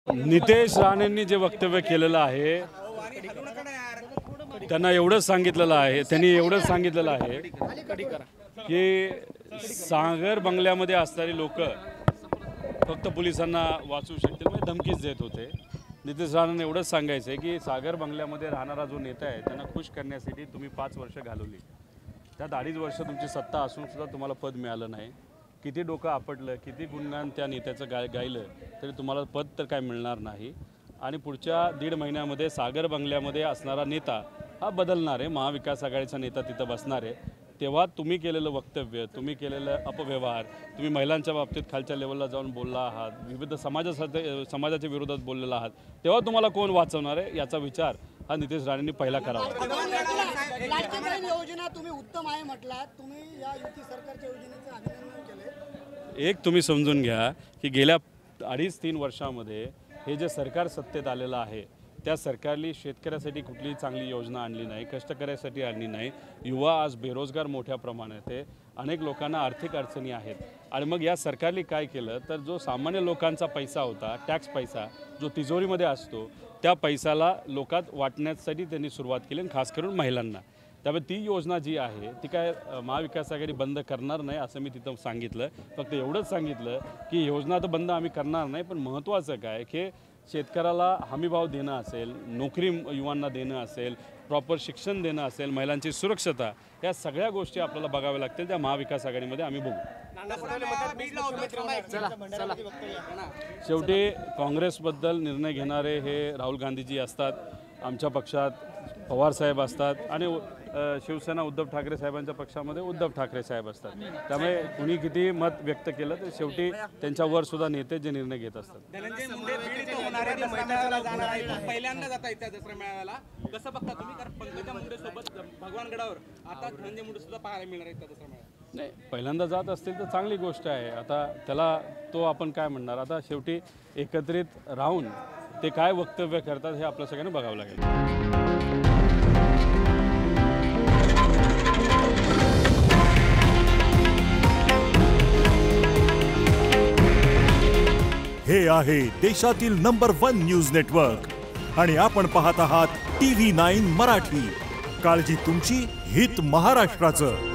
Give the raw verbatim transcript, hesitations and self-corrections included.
नितेश राणेंनी जे वक्तव्य केलेलं आहे त्यांना एवढंच सांगितलेलं आहे त्यांनी एवढंच सांगितलेलं आहे की सागर बंगल्यामध्ये असणारी लोक फक्त पोलिसांना वाचवू शकतील म्हणजे धमकीच देत होते। नितेश राणेंना एवढंच सांगायचं आहे की सागर बंगल्यामध्ये राहणारा जो नेता आहे त्यांना खुश करण्यासाठी तुम्ही पाच वर्ष घालवली, त्यात अडीच वर्ष तुमची सत्ता असून सुद्धा तुम्हाला पद मिळालं नाही। किती डोकं आपटलं, किती गुणगान त्या नेत्याचं गाय गायलं तरी तुम्हाला पद तर काय मिळणार नाही। आणि पुढच्या दीड महिन्यामध्ये सागर बंगल्यामध्ये असणारा नेता हा बदलणार आहे, महाविकास आघाडीचा नेता तिथं बसणार आहे। तेव्हा तुम्ही केलेलं वक्तव्य, तुम्ही केलेलं अपव्यवहार, तुम्ही महिलांच्या बाबतीत खालच्या लेवलला जाऊन बोलला आहात, विविध समाजासाठी समाजाच्या विरोधात बोललेला आहात, तेव्हा तुम्हाला कोण वाचवणार आहे याचा विचार हा नितेश राणेंनी पहिला करावा। योजना तुम्ही उत्तम आहे म्हटलात, तुम्ही या युती सरकारच्या योजनेचं अभिनंदन केले। एक तुम्ही समजून घ्या की गेल्या अडीच तीन वर्षामध्ये हे जे सरकार सत्तेत आलेलं आहे त्या सरकारने शेतकऱ्यासाठी कुठलीही चांगली योजना आणली नाही, कष्टकऱ्यासाठी आणली नाही। युवा आज बेरोजगार मोठ्या प्रमाणात आहे, अनेक लोकांना आर्थिक अडचणी आहेत। आणि मग या सरकारने काय केलं तर जो सामान्य लोकांचा पैसा होता, टॅक्स पैसा जो तिजोरीमध्ये असतो, त्या पैशाला लोकात वाटण्यासाठी त्यांनी सुरुवात केली, खास करून महिलांना। त्यामुळे ती योजना जी आहे ती काय महाविकास आघाडी बंद करणार नाही असं मी तिथं सांगितलं। फक्त एवढंच सांगितलं की योजना तर बंद आम्ही करणार नाही, पण महत्त्वाचं काय की शेतकऱ्याला हमीभाव देणं असेल, नोकरी युवांना देणं असेल, प्रॉपर शिक्षण देणं असेल, महिलांची सुरक्षता, या सगळ्या गोष्टी आपल्याला बघाव्या लागतील त्या महाविकास आघाडीमध्ये आम्ही बघू। शेवटी काँग्रेसबद्दल निर्णय घेणारे हे राहुल गांधीजी असतात, आमच्या पक्षात पवार साहेब असतात आणि शिवसेना उद्धव ठाकरे साहेबांच्या पक्षामध्ये उद्धव ठाकरे साहेब असतात। त्यामुळे कुणी किती मत व्यक्त केलं तर शेवटी त्यांच्यावर सुद्धा नेते जे निर्णय घेत असतात। पहिल्यांदा जाता येत्या दसरा मेळाव्याला कसं बघता तुम्ही, कारण पंकजा मुंडे सोबत भगवानगडावर आता धनंजय मुंडे सुद्धा पाहायला मिळणार आहेत त्या दसरा मेळाव्यात? नाही, पहिल्यांदा जात असतील तर चांगली गोष्ट आहे। आता त्याला तो आपण काय म्हणणार, आता शेवटी एकत्रित राहून ते काय वक्तव्य करतात हे आपल्या सगळ्यांना बघावं लागेल। हे आहे देशातील नंबर वन न्यूज नेटवर्क आणि आपण पाहत आहात टी व्ही नाईन मराठी। काळजी तुमची, हित महाराष्ट्राचं।